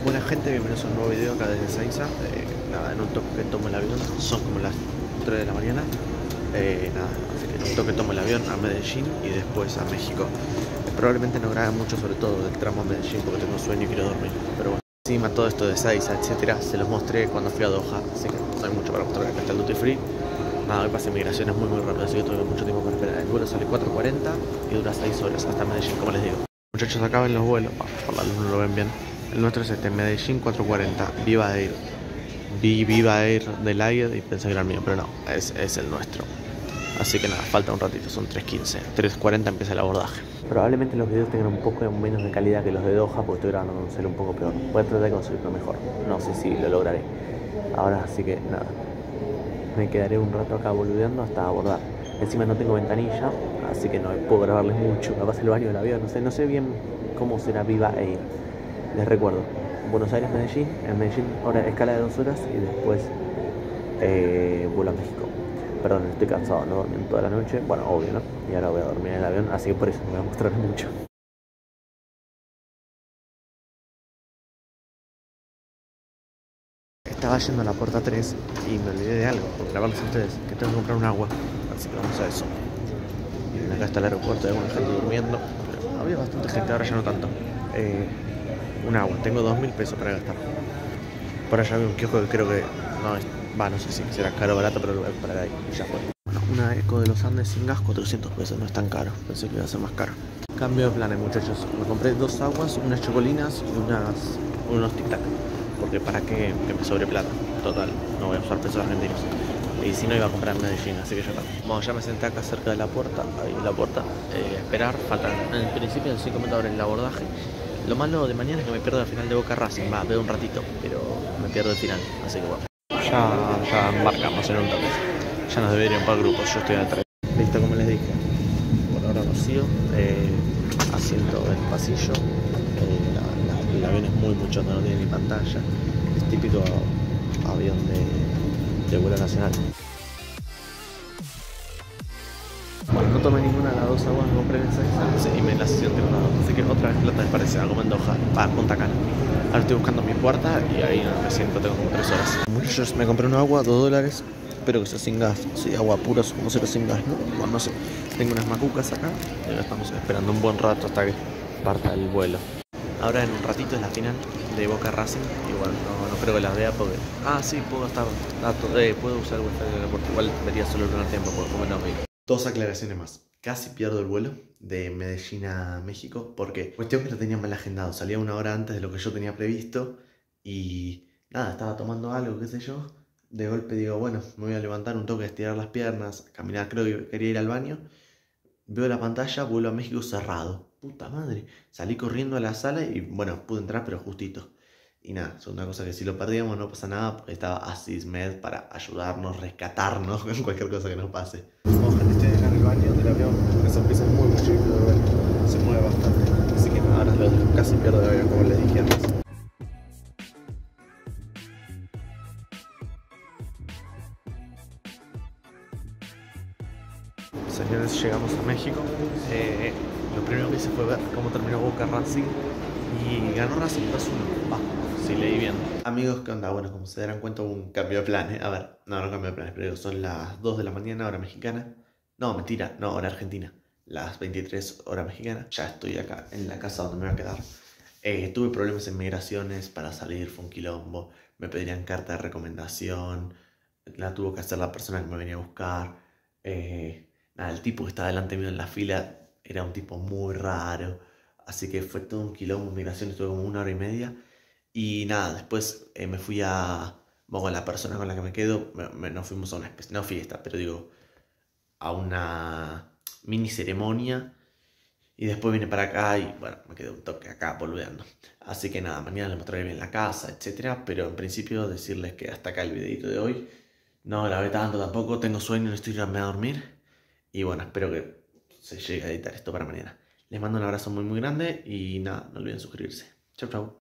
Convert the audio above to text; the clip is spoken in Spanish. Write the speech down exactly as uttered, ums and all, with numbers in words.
Buena gente, bienvenidos a un nuevo video acá desde Seiza. Eh, nada, en un toque que tomo el avión, son como las tres de la mañana. Eh, nada, así que en un toque tomo el avión a Medellín y después a México. Eh, probablemente no grabe mucho, sobre todo del tramo a Medellín, porque tengo sueño y quiero dormir. Pero bueno, encima todo esto de Seiza, etcétera, se los mostré cuando fui a Doha, así que no hay mucho para mostrar. Acá está el duty free. Nada, hoy pasé migraciones muy muy rápido, así que tuve mucho tiempo para esperar. El vuelo sale cuatro cuarenta y dura seis horas hasta Medellín, como les digo. Muchachos, acá ven los vuelos, oh, por la luz no lo ven bien. El nuestro es este, Medellín cuatro cuarenta, Viva Air. Vi Viva Air del aire y pensé que era el mío, pero no, es, es el nuestro. Así que nada, falta un ratito, son tres quince, tres cuarenta empieza el abordaje. Probablemente los videos tengan un poco menos de calidad que los de Doha, porque estoy grabando con un celu un poco peor. Voy a tratar de conseguirlo mejor, no sé si lo lograré. Ahora sí que nada, me quedaré un rato acá boludeando hasta abordar. Encima no tengo ventanilla, así que no puedo grabarles mucho. Capaz el baño del avión, no sé, no sé bien cómo será Viva Air. Les recuerdo, Buenos Aires, Medellín, en Medellín hora, escala de dos horas y después eh, vuelo a México. Perdón, estoy cansado, no dormí toda la noche, bueno, obvio, ¿no? Y ahora voy a dormir en el avión, así que por eso no voy a mostrar mucho. Estaba yendo a la puerta tres y me olvidé de algo, por grabarles a ustedes, que tengo que comprar un agua, así que vamos a eso. Miren, acá está el aeropuerto, hay alguna gente durmiendo, pero había bastante gente, ahora ya no tanto. Eh, un agua, tengo dos mil pesos para gastar. Por allá había un kiosco que creo que no es, va, no sé si será caro o barato, pero lo voy a comprar ahí y ya fue. Bueno, una Eco de los Andes sin gas, cuatrocientos pesos, no es tan caro, pensé que iba a ser más caro. Cambio de planes, muchachos, me compré dos aguas, unas chocolinas y unas, unos tic-tac, porque para qué que me sobre plata, total, no voy a usar pesos argentinos. Y si no, iba a comprar en Medellín, así que ya está. Bueno, ya me senté acá cerca de la puerta, ahí en la puerta, eh, a esperar, faltan en principio en cinco minutos abren el abordaje. Lo malo de mañana es que me pierdo al final de Boca Racing, va, veo un ratito, pero me pierdo el final, así que bueno. Ya, ya embarcamos en un toque, ya nos deberían para grupos, yo estoy atrás. Listo, como les dije, por ahora vacío, eh, asiento en el pasillo, eh, la, la, el avión es muy mucho, no tiene ni pantalla, es típico avión de, de vuelo nacional. Bueno, no tomé ninguna de las dos aguas, me compré en Seiza y me las hicieron tirar las dos. Así que otra vez plata me parece, algo en Doha, va, Punta Cana. Ahora estoy buscando mi cuarta y ahí no me siento, tengo como tres horas. Muchachos, me compré una agua, dos dólares, espero que sea sin gas. Sí, agua pura, como será sin gas, ¿no? Bueno, no sé. Tengo unas macucas acá y ahora estamos esperando un buen rato hasta que parta el vuelo. Ahora en un ratito es la final de Boca Racing y bueno, no, no creo que la vea porque... Ah, sí, puedo estar datos, eh, puedo usar el wifi del aeropuerto, igual vería solo el primer tiempo porque como no me... Dos aclaraciones más. Casi pierdo el vuelo de Medellín a México porque cuestión que lo tenía mal agendado. Salía una hora antes de lo que yo tenía previsto y nada, estaba tomando algo, qué sé yo. De golpe digo, bueno, me voy a levantar un toque, estirar las piernas, caminar, creo que quería ir al baño. Veo la pantalla, vuelo a México cerrado. Puta madre. Salí corriendo a la sala y bueno, pude entrar pero justito. Y nada, es una cosa que si lo perdíamos no pasa nada porque estaba Asismed para ayudarnos, rescatarnos con cualquier cosa que nos pase. Ojalá esté acá en el baño del avión, esa pieza es muy muy chiquita, se mueve bastante. Así que nada, ahora lo casi pierdo el avión como les dije antes. Señores, llegamos a México. Eh, lo primero que hice fue ver cómo terminó Boca Racing y ganó Racing dos uno. Va, sí, leí bien. Amigos, ¿qué onda? Bueno, como se darán cuenta, hubo un cambio de planes. A ver, no, no cambio de planes, pero son las dos de la mañana, hora mexicana. No, mentira, no, hora argentina. Las veintitrés hora mexicana. Ya estoy acá en la casa donde me voy a quedar. Eh, tuve problemas en migraciones para salir, fue un quilombo. Me pedirían carta de recomendación. La tuvo que hacer la persona que me venía a buscar. Eh, nada, el tipo que estaba delante mío en la fila era un tipo muy raro. Así que fue todo un quilombo en migración, estuve como una hora y media. Y nada, después eh, me fui a... Bueno, la persona con la que me quedo, me, me, nos fuimos a una especie, no fiesta, pero digo, a una mini ceremonia. Y después vine para acá y bueno, me quedé un toque acá boludeando. Así que nada, mañana les mostraré bien la casa, etcétera. Pero en principio decirles que hasta acá el videito de hoy. No grabé tanto tampoco, tengo sueño, necesito irme a dormir. Y bueno, espero que se llegue a editar esto para mañana. Les mando un abrazo muy muy grande y nada, no olviden suscribirse. Chau chau.